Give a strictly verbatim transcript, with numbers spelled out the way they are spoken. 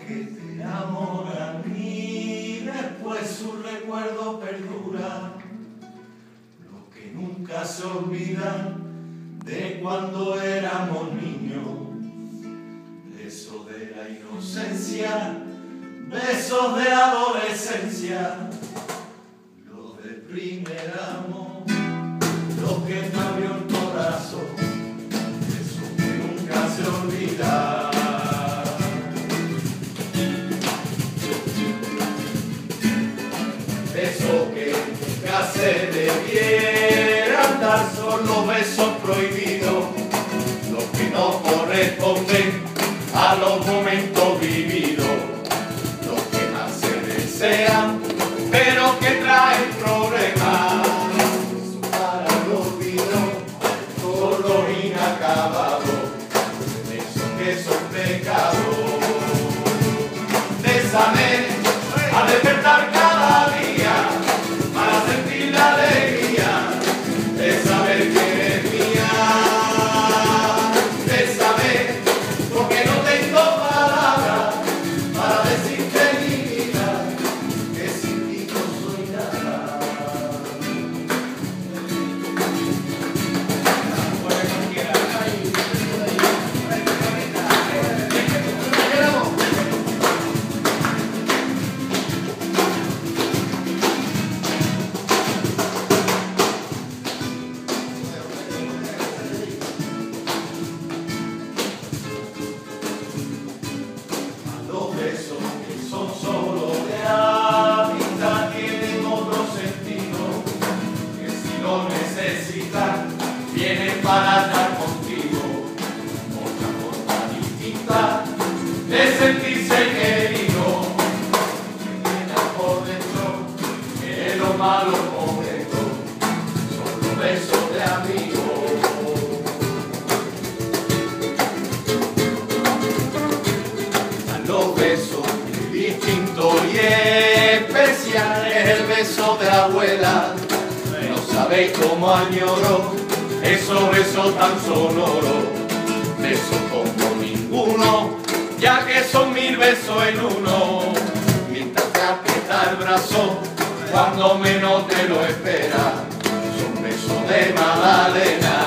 que te enamoran y después su recuerdo perdura. Los que nunca se olvidan de cuando éramos niños, besos de la inocencia, besos de adolescencia, los del primer amor, los que te abrió el corazón, besos que nunca se olvidan. Besos que nunca se debieran dar, son los besos prohibidos, los que no corresponden a los momentos vividos, los que más se desean, pero que traen problemas. Para el olvido, todo lo inacabado, esos que son pecados. Bésame al despertar cada día, para sentir la alegría de saber que eres mía. Bésame, porque no tengo palabras para decirte mi vida, que sin ti no soy nada. Los besos que son solo de amistad tienen otro sentido, que si lo necesitas vienen para estar contigo. Otra forma distinta de sentirse querido, que llena por dentro que los malos momentos son los besos de amigos. Los besos distintos y especial es el beso de abuela. No sabéis cómo añoro esos besos tan sonoros, besos como ninguno, ya que son mil besos en uno. Mientras te aprieta el brazo cuando menos te lo esperas, son besos de Magdalena.